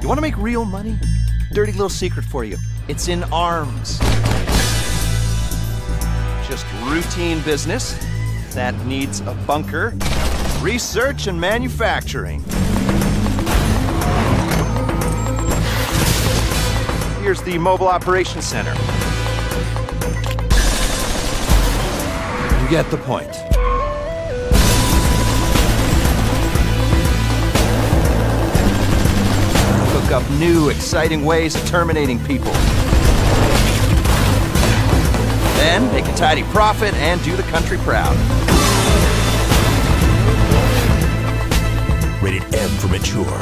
You want to make real money? Dirty little secret for you. It's in arms. Just routine business that needs a bunker, research, and manufacturing. Here's the Mobile Operations Center. You get the point. Cook up new, exciting ways of terminating people. Then make a tidy profit and do the country proud. Rated M for mature.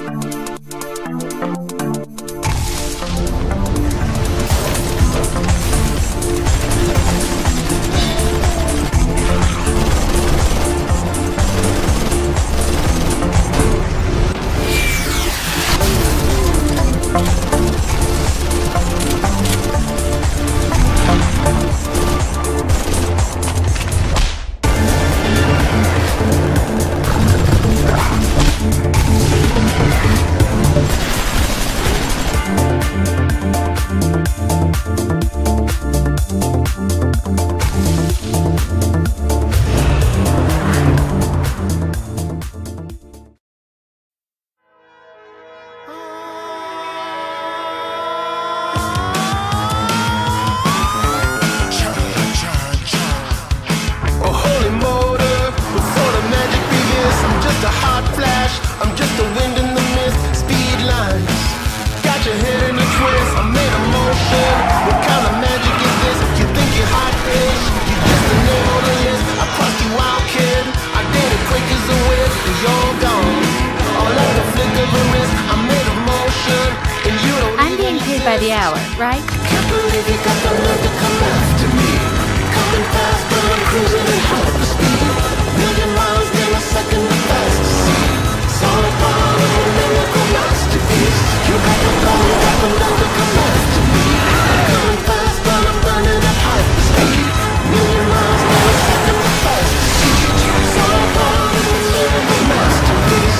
By the hour, right? Can't believe you got the nerve to come after me. Coming fast, but I'm cruising at hyper speed. Million miles in a second, the ecstasy. It's all a part of a miracle masterpiece. You got the power, got the nerve to come after me. Coming fast, but I'm burning at hyper speed. Million miles in a second, the ecstasy. It's all a part of a miracle masterpiece.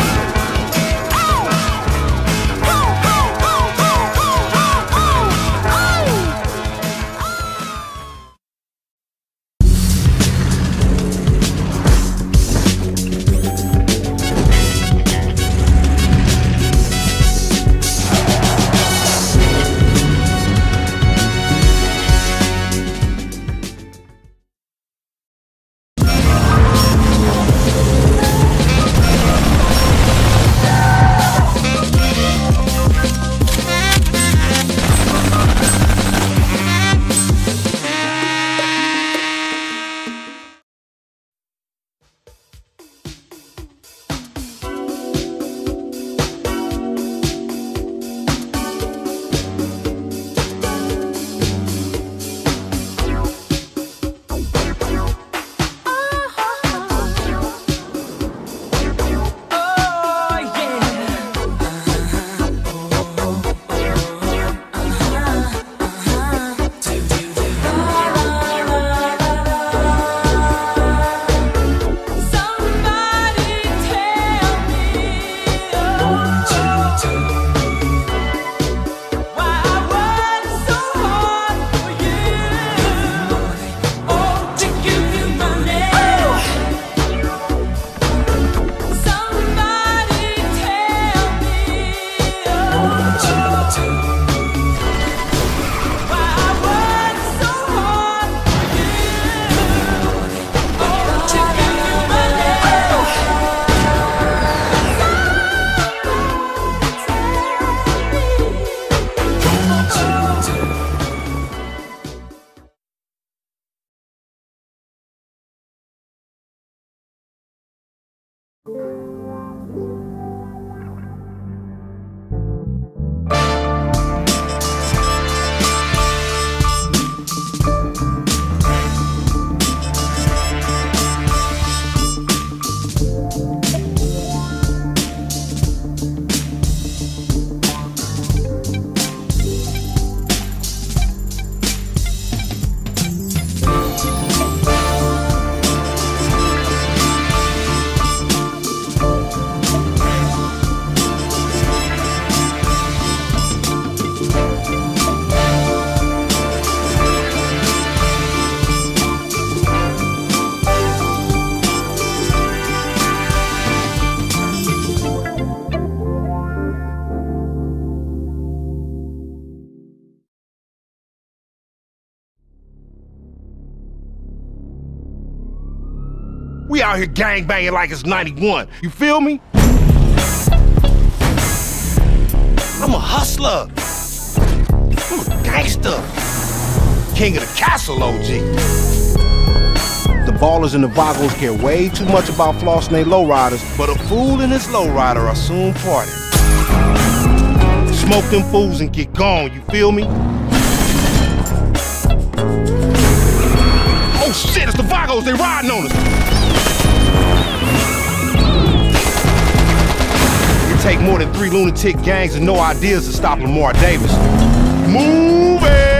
We out here gangbanging like it's 91. You feel me? I'm a hustler. I'm a gangster. King of the castle, OG. The ballers and the Vagos care way too much about flossing they lowriders, but a fool and his lowrider are soon parted. Smoke them fools and get gone, you feel me? Oh shit, it's the Vagos, they riding on us! It take more than 3 lunatic gangs and no ideas to stop Lamar Davis. Move it!